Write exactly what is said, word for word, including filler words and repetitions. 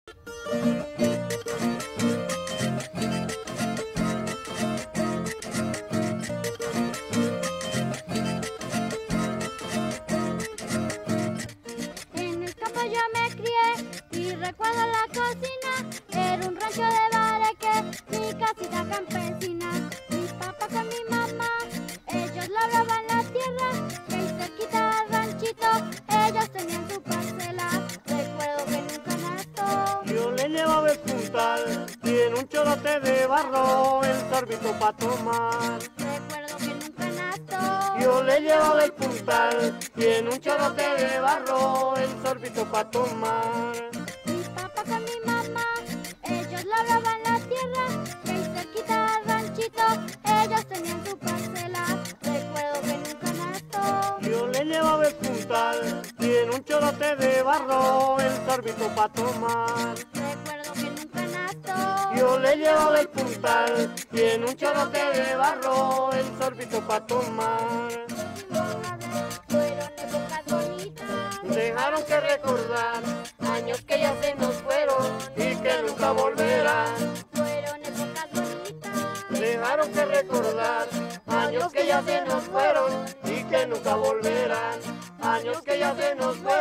En el campo yo me crié y recuerdo la cocina. Era un rancho de bareque, mi casita campesina. Mi papá con mi mamá, ellos labraban la tierra. Y ahí cerquita del ranchito, ellos tenían su parcela. Recuerdo que en un canasto yo le llevaba el puntal y en un chorote de barro el sorbito pa' tomar. Recuerdo que en un canasto Yo le llevaba el puntal y en un chorote de barro el sorbito pa' tomar. mi papá con mi mamá, ellos labraban la tierra. Y ahí cerquita del ranchito, ellos tenían su parcela. Recuerdo que en un canasto Yo le llevaba el puntal y en un chorote de barro el sorbito pa' tomar. recuerdo que en un canasto Yo le llevaba el puntal y en un chorote de barro el sorbito pa' tomar. fueron épocas bonitas. Dejaron que recordar años que ya se nos fueron y que nunca volverán. Fueron épocas bonitas. Dejaron que recordar años que ya se nos fueron y que nunca volverán. Años que ya se nos fueron.